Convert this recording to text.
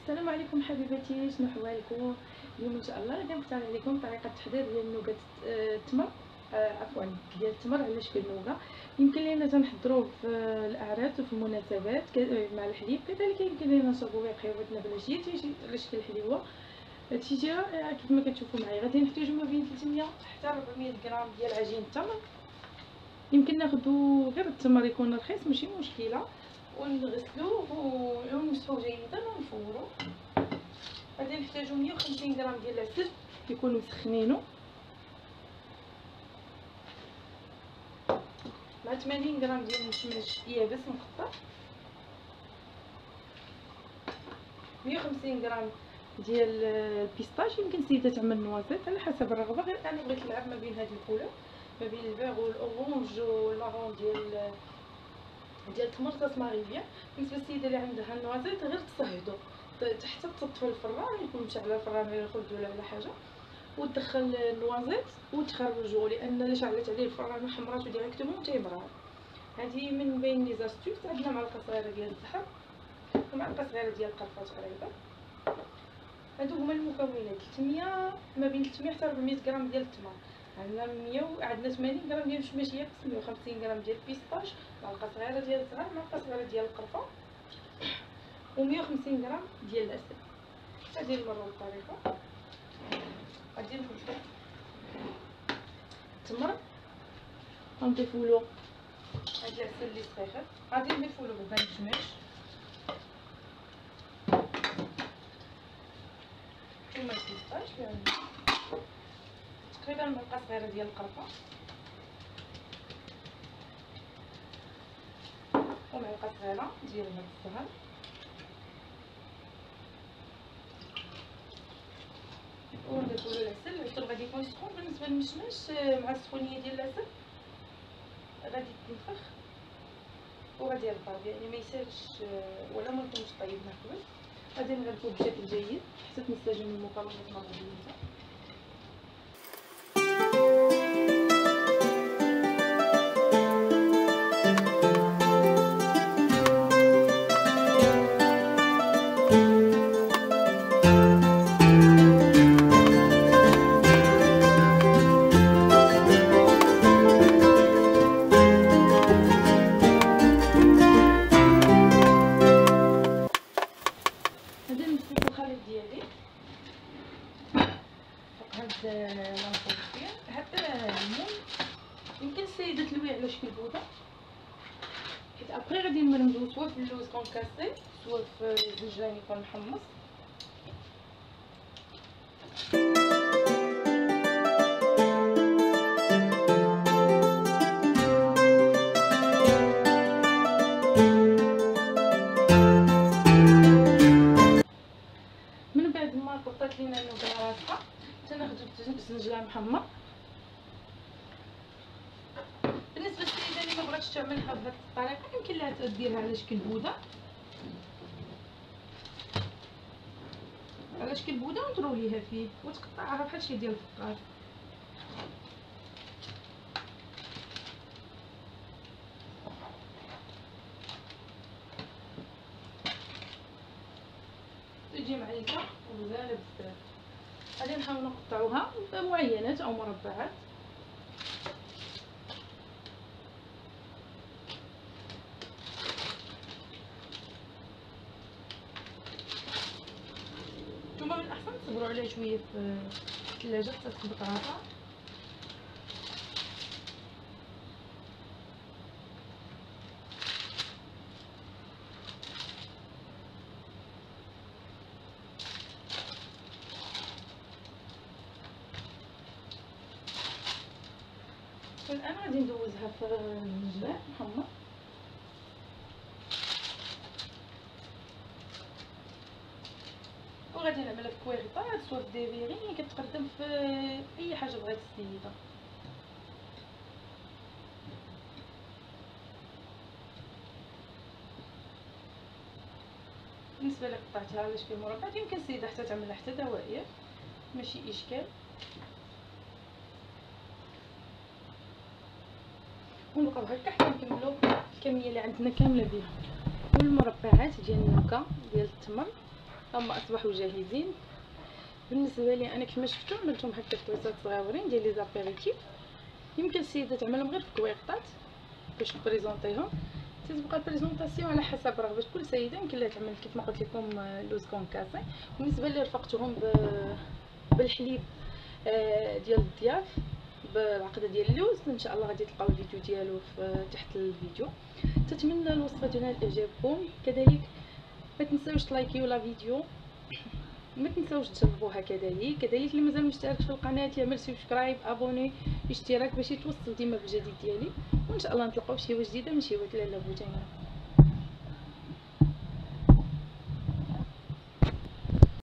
السلام عليكم حبيباتي، شنو احوالكم؟ اليوم ان شاء الله غادي نقترح عليكم طريقه تحضير ديال نوغات التمر. عفوا، ديال التمر على شكل نوغا. يمكن لينا تنحضروه في الاعراس وفي المناسبات مع الحليب، كذلك يمكن لينا نشربوه بقهوتنا بلاشيه تيجي على شكل حليوه. التيجه كيف ما كتشوفوا معايا غادي نحتاجو ما بين 300 حتى 400 غرام ديال عجين التمر. يمكن ناخذو غير التمر يكون رخيص ماشي مشكله، ونغسلوه ونمسحوه جيدا ونفوروه. غادي نحتاجو 150 غرام ديال العسل يكونوا مسخنينو، مع 80 غرام ديال المشماش يابس مقطع، 150 غرام ديال البيستاش. يمكن السيده تعمل نوازيت على حسب الرغبه، غير انا بغيت نلعب ما بين هاد الكولور، ما بين الفيغ والاورانج والمارون ديال التمر تسماري بيان. بالنسبه للسيده اللي عندها النوازيت غير تصهدو حتى تطفي الفران، يكون مشعل الفران غير يخرجوا ولا على حاجه، وتدخل النوازيت وتخرجوا، لان الا شعلت عليه الفران حمراتو ديريكتومون تيبرد. هذه من بين لي زاستوس. عندنا معلقه صغيره ديال الزهر ومعلقه صغيره ديال القرفه تقريبا. هادو هما المكونات. 300 ما بين 300 حتى 400 غرام ديال التمر، عندنا 80 غرام ديال المشماش يابس، 150 غرام ديال البيستاش، معلقه صغيره ديال الزهر، معلقه صغيره ديال القرفه، و150 غرام ديال العسل. غادي نمروا الطريقه. غادي نحطو التمر غنضيفولو هاد العسل اللي سخيخر، غادي نضيفولو بوبان المشماش ثم البيستاش، يعني تقريبا معلقه صغيره ديال القرفه ومعلقه صغيره ديال هاد الزهر، ونضيفولو العسل. العسل غادي يكون سخون. بالنسبه للمشماش مع السخونيه ديال العسل غادي يتنفخ وغادي يرطب، يعني ما يسالش ولا ما يكونش طيب ناكلو. غادي نغلفوه بشكل جيد حتى تنسجم المكونات مع بعضياتها. حتى الليمون يمكن السيده تلويه على شكل بوده، حيت ابخي غادي نمرمزو سوا في اللوز كونكاسي سوا في الزنجان يكون محمص. من بعد ما قطعت لينا النوغا راسها تناخدو الزنجان محمر. بالنسبه للسيده اللي ما بغاتش تعملها بهذه الطريقه يمكن لها ديرها على شكل بوده، على شكل بوده وتروليها فيه وتقطعها بحال شي ديال الفخار. تجي معلكه وزاله بزاف. غادي نحاول نقطعوها معينات او مربعات. نتوما من الاحسن تصبروا عليها شويه في الثلاجه حتى تثبت راسها. الان غادي ندوزها في الزنجان محمر. وغادي نعملها في كويغطات سوا في ديفيري، كتقدم في اي حاجه بغات السيده. بالنسبه لي قطعتها على شكل مربعات، يمكن السيده حتى تعملها حتى دوائر ماشي اشكال. ونبقاو هكا حتى نكملو الكميه اللي عندنا كامله بها. والمربعات ديال النوكا ديال التمر هما اصبحوا جاهزين. بالنسبه لي انا كيما شفتوا عملتهم هكا في طويصات صغيورين ديال لي زابيريتيف. يمكن السيده تعملهم غير في كويقطات باش تبريزونطيهم. تتبقى البريزونطاسيون على حسب رغبه كل سيده. يمكن لها تعمل كيف ما قلت لكم لوز كونكاسي. بالنسبه لي رفقتهم بالحليب ديال الضياف بالعقده ديال اللوز. ان شاء الله غادي تلقاو الفيديو ديالو في تحت الفيديو. تتمنى الوصفه ديالنا اعجابكم. كذلك ما تنساوش تلايكيو لا فيديو، ما تنساوش تجربوها. كذلك اللي مازال مشترك في القناه يعمل سبسكرايب ابوني اشتراك باش يتوصل ديما بالجديد ديالي. وان شاء الله نتلاقاو في شي جديده من شي وكله لا بوتينا.